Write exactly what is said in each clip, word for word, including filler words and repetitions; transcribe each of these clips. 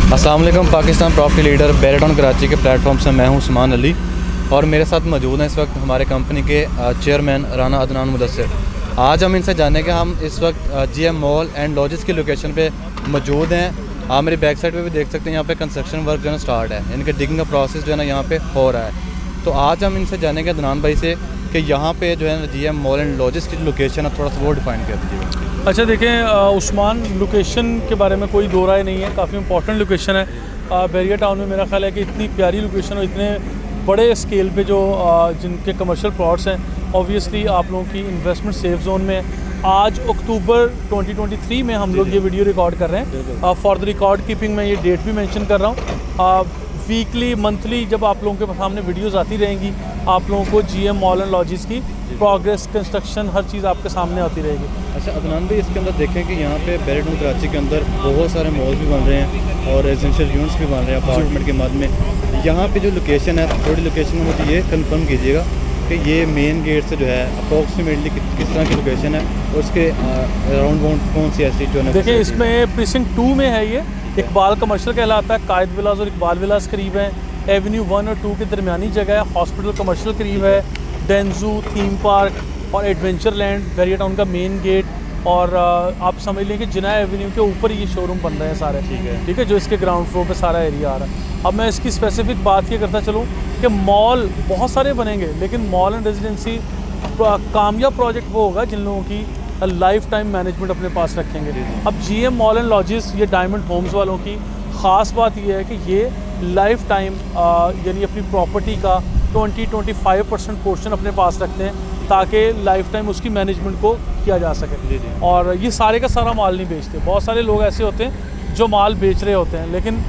अस्सलाम वालेकुम। Pakistan property leader Bahria Town Karachi के प्लेटफॉर्म से मैं हूं उस्मान अली और मेरे साथ मौजूद हैं इस वक्त हमारे कंपनी के चेयरमैन राना अदनान मुदस्सिर। आज हम इनसे जानेंगे कि हम इस वक्त जीएम मॉल एंड लॉजिस की लोकेशन पे मौजूद हैं। आप मेरी बैक साइड पे भी देख सकते हैं, यहाँ पे कंस्ट्रक्शन वर्क जो है ना स्टार्ट है, यानी कि डिगिंग का प्रोसेस जो है ना यहाँ पे हो रहा है। तो आज हम इनसे जानेंगे अदनान भाई से कि यहाँ पे जो है ना जीएम मॉल एंड लॉजिस की लोकेशन है, थोड़ा सा वो डिफाइन कर दीजिएगा। अच्छा देखें उस्मान, लोकेशन के बारे में कोई दो राय नहीं है, काफ़ी इंपॉर्टेंट लोकेशन है। बैरिया टाउन में मेरा ख्याल है कि इतनी प्यारी लोकेशन और इतने बड़े स्केल पे जो आ, जिनके कमर्शियल प्लॉट्स हैं, ऑब्वियसली आप लोगों की इन्वेस्टमेंट सेफ जोन में है। आज अक्टूबर दो हज़ार तेईस में हम लोग ये वीडियो रिकॉर्ड कर रहे हैं। फॉर द रिकॉर्ड कीपिंग मैं ये डेट भी मेंशन कर रहा हूँ। वीकली मंथली जब आप लोगों के सामने वीडियोस आती रहेंगी, आप लोगों को जीएम मॉल एंड लॉजिस की प्रोग्रेस, कंस्ट्रक्शन, हर चीज़ आपके सामने आती रहेगी। अच्छा अदनान भाई, इसके अंदर देखें कि यहाँ पे बैरिटाउन कराची के अंदर बहुत सारे मॉल्स भी बन रहे हैं और रेजिडेंशियल यूनिट्स भी बन रहे हैं अपार्टमेंट के मद में। यहाँ पे जो लोकेशन है, थोड़ी लोकेशन में मुझे ये कंफर्म कीजिएगा कि ये मेन गेट से जो है अप्रॉक्सीमेटली किस तरह की लोकेशन है और उसके अराउंड बाउंड कौन सी ऐसी जो है। देखिए इसमें प्रीसिंक्ट टू में है, ये इकबाल कमर्शियल कहलाता है। कायद विलास और इकबाल विलास करीब है, एवेन्यू वन और टू के दरमियानी जगह है। हॉस्पिटल कमर्शियल करीब है, डेंजू थीम पार्क और एडवेंचर लैंड बैरिया टाउन का मेन गेट। और आप समझ लें कि जिना एवेन्यू के ऊपर ये शोरूम बन रहे हैं सारे, ठीक है ठीक है जो इसके ग्राउंड फ्लोर पे सारा एरिया आ रहा है। अब मैं इसकी स्पेसिफिक बात ये करता चलूँ कि मॉल बहुत सारे बनेंगे, लेकिन मॉल एंड रेजिडेंसी कामयाब प्रोजेक्ट वो होगा जिन लोगों की लाइफ टाइम मैनेजमेंट अपने पास रखेंगे। अब जीएम मॉल एंड लॉजिस, ये डायमंड होम्स वालों की ख़ास बात ये है कि ये लाइफ टाइम यानी अपनी प्रॉपर्टी का बीस पच्चीस परसेंट पोर्शन अपने पास रखते हैं ताकि लाइफ टाइम उसकी मैनेजमेंट को किया जा सके। और ये सारे का सारा माल नहीं बेचते। बहुत सारे लोग ऐसे होते हैं जो माल बेच रहे होते हैं, लेकिन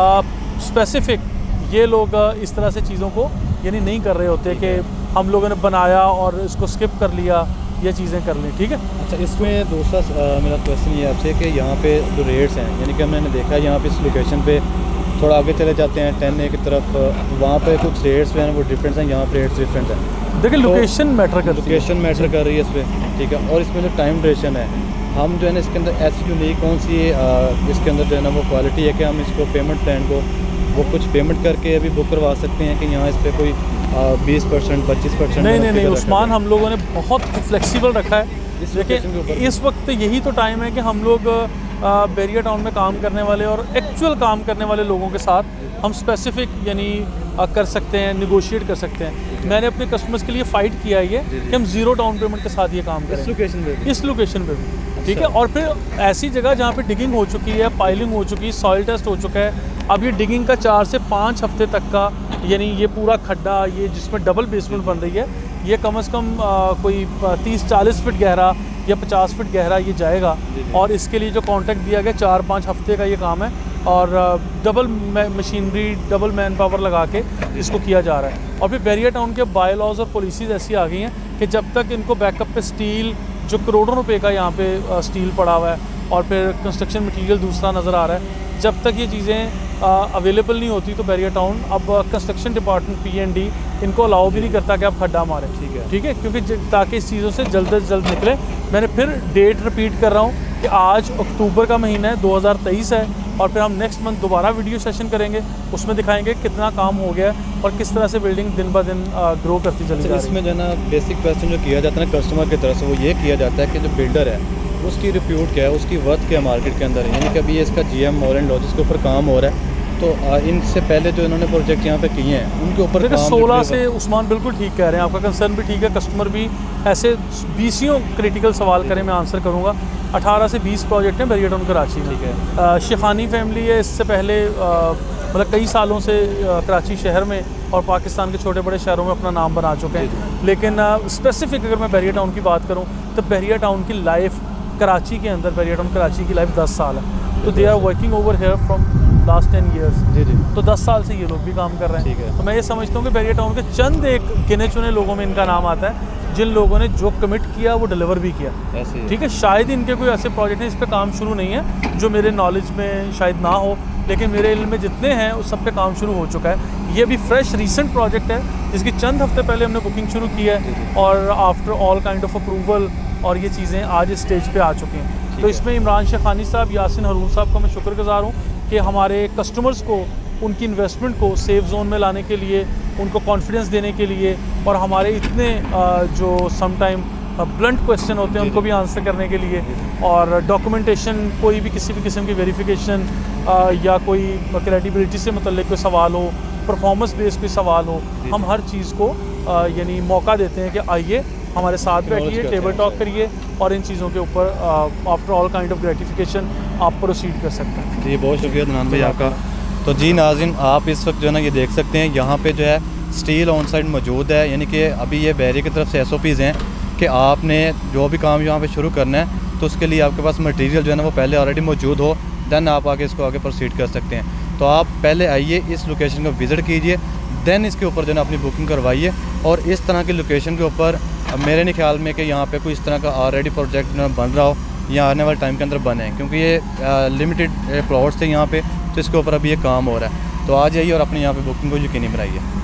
स्पेसिफिक ये लोग आ, इस तरह से चीज़ों को यानी नहीं कर रहे होते कि हम लोगों ने बनाया और इसको स्किप कर लिया, ये चीज़ें कर लें, ठीक है। अच्छा, इसमें दूसरा आ, मेरा क्वेश्चन ये आपसे कि यहाँ पे जो रेट्स हैं, यानी कि मैंने देखा यहाँ पे इस लोकेशन पे थोड़ा आगे चले जाते हैं टेन ए की तरफ, वहाँ पे कुछ रेट्स जो हैं वो डिफरेंस हैं, यहाँ पे रेट्स डिफरेंट हैं। देखिए लोकेशन मैटर कर लोकेशन मैटर कर रही है इस पर, ठीक है। और इसमें जो टाइम ड्यूरेशन है, हम जो है ना इसके अंदर ऐसी यूनिक कौन सी इसके अंदर जो है ना वो क्वालिटी है कि हम इसको पेमेंट प्लान को वो कुछ पेमेंट करके अभी बुक करवा सकते हैं कि यहाँ इस पर कोई बीस परसेंट पच्चीस परसेंट? नहीं नहीं नहीं उस्मान, हम लोगों ने बहुत फ्लेक्सिबल रखा है। देखिए इस वक्त यही तो टाइम है कि हम लोग बैरिया टाउन में काम करने वाले और एक्चुअल काम करने वाले लोगों के साथ हम स्पेसिफिक यानी कर सकते हैं, निगोशिएट कर सकते हैं। मैंने अपने कस्टमर्स के लिए फ़ाइट किया है ये कि हम ज़ीरो डाउन पेमेंट के साथ ये काम करें इस लोकेशन पे इस लोकेशन पे भी, ठीक है। और फिर ऐसी जगह जहाँ पे डिगिंग हो चुकी है, पाइलिंग हो चुकी है, सॉइल टेस्ट हो चुका है। अब ये डिगिंग का चार से पाँच हफ्ते तक का यानी ये पूरा खड्डा, ये जिसमें डबल बेसमेंट बन रही है, ये कम से कम आ, कोई तीस चालीस फिट गहरा या पचास फिट गहरा ये जाएगा। और इसके लिए जो कॉन्ट्रैक्ट दिया गया चार पाँच हफ्ते का ये काम है और double machinery, double man power लगा के इसको किया जा रहा है। और फिर बैरिया टाउन के बाय लॉज और पॉलिसीज़ ऐसी आ गई हैं कि जब तक इनको बैकअप पे स्टील, जो करोड़ों रुपए का यहाँ पे स्टील पड़ा हुआ है और फिर कंस्ट्रक्शन मटेरियल दूसरा नज़र आ रहा है, जब तक ये चीज़ें अवेलेबल नहीं होती तो बैरिया टाउन अब construction department P N D इनको अलाउ भी नहीं करता कि आप खड्डा मारें, ठीक है ठीक है क्योंकि ताकि इस चीज़ों से जल्द से जल्द निकले। मैंने फिर डेट रिपीट कर रहा हूँ कि आज अक्टूबर का महीना है, दो हज़ार तेईस है और फिर हम नेक्स्ट मंथ दोबारा वीडियो सेशन करेंगे, उसमें दिखाएंगे कितना काम हो गया है और किस तरह से बिल्डिंग दिन ब दिन ग्रो करती चली जा रही है। इसमें जो है ना बेसिक क्वेश्चन जो किया जाता है ना कस्टमर की तरफ से, वो ये किया जाता है कि जो बिल्डर है उसकी रिप्यूट क्या है, उसकी वर्थ क्या है मार्केट के अंदर, यानी कि अभी इसका जीएम मॉल एंड लॉजिस के ऊपर काम हो रहा है। तो इनसे पहले जो इन्होंने प्रोजेक्ट यहाँ पे किए हैं उनके ऊपर देखिए सोलह से उस्मान बिल्कुल ठीक कह रहे हैं, आपका कंसर्न भी ठीक है, कस्टमर भी ऐसे बीसियों क्रिटिकल सवाल करें, मैं आंसर करूँगा। अठारह से बीस प्रोजेक्ट हैं बैरिया टाउन कराची में, ठीक है। शिखानी फैमिली है, इससे पहले मतलब कई सालों से कराची शहर में और पाकिस्तान के छोटे बड़े शहरों में अपना नाम बना चुके हैं। लेकिन स्पेसिफिक अगर मैं बैरिया टाउन की बात करूँ तो बैरिया टाउन की लाइफ कराची के अंदर, बैरिया टाउन कराची की लाइफ दस साल है। तो they are working over here from last ten years, जी जी तो दस साल से ये लोग भी काम कर रहे हैं, ठीक है। तो मैं ये समझता हूँ कि बैरिया टाउन के चंद एक गिने चुने लोगों में इनका नाम आता है जिन लोगों ने जो कमिट किया वो डिलीवर भी किया, ठीक है। शायद इनके कोई ऐसे प्रोजेक्ट हैं इस पर काम शुरू नहीं है जो मेरे नॉलेज में शायद ना हो, लेकिन मेरे इल्म में जितने हैं उस सब पे काम शुरू हो चुका है। ये भी फ्रेश रीसेंट प्रोजेक्ट है जिसकी चंद हफ्ते पहले हमने बुकिंग शुरू की है और after all kind of approval और ये चीज़ें आज इस स्टेज पे आ चुकी हैं। तो इसमें इमरान शेखानी साहब, यासिन हरूल साहब का मैं शुक्रगुजार हूँ कि हमारे कस्टमर्स को उनकी इन्वेस्टमेंट को सेफ जोन में लाने के लिए, उनको कॉन्फिडेंस देने के लिए, और हमारे इतने जो सम टाइम ब्लंट क्वेश्चन होते हैं उनको भी आंसर करने के लिए, और डॉक्यूमेंटेशन, कोई भी किसी भी किस्म की वेरिफिकेशन या कोई क्रेडिबिलिटी से मतलब कोई सवाल हो, परफॉर्मेंस बेस्ड कोई सवाल हो, हम हर चीज़ को यानी मौका देते हैं कि आइए हमारे साथ बैठिए, टेबल टॉक करिए, और इन चीज़ों के ऊपर after all kind of gratification आप प्रोसीड कर सकते हैं। जी बहुत शुक्रिया अदनान भाई आपका। तो जी नाज़रीन, आप इस वक्त जो है ना ये देख सकते हैं यहाँ पे जो है स्टील ऑन साइड मौजूद है, यानी कि अभी ये बैरियर की तरफ से एस ओ पीज़ हैं कि आपने जो भी काम यहाँ पे शुरू करना है तो उसके लिए आपके पास मटेरियल जो है ना वो पहले ऑलरेडी मौजूद हो, देन आप आगे इसको आगे प्रोसीड कर सकते हैं। तो आप पहले आइए, इस लोकेशन को विज़िट कीजिए, देन इसके ऊपर जो है ना अपनी बुकिंग करवाइए। और इस तरह की लोकेशन के ऊपर मेरे नहीं ख्याल में कि यहाँ पे कोई इस तरह का ऑलरेडी प्रोजेक्ट बन रहा हो या आने वाले टाइम के अंदर बने, क्योंकि ये लिमिटेड प्लॉट्स थे यहाँ पे, तो इसके ऊपर अभी ये काम हो रहा है। तो आ जाइए और अपने यहाँ पे बुकिंग को यकीनी बनाइए।